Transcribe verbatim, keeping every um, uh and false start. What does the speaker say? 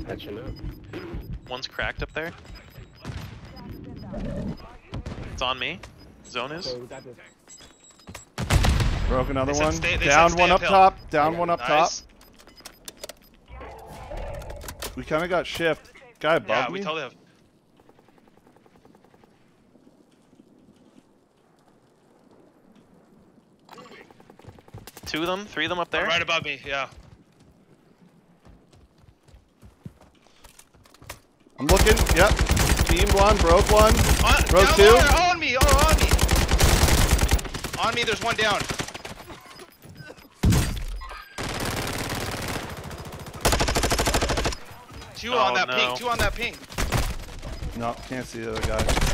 Catching up. One's cracked up there. It's on me. Zone is. Okay, we got this. Broke another They said one. stay- they Down said one stay up uphill. top. Down one up Nice. top. We kind of got shift. Guy above Yeah, me. we totally have. Two of them, three of them up there. Right above me, yeah. I'm looking. Yep. Teamed one. Broke one. On, Broke down two. lower, on me, oh, on me. On me, there's one down. Two Oh, on that no. ping, two on that ping. No, can't see the other guy.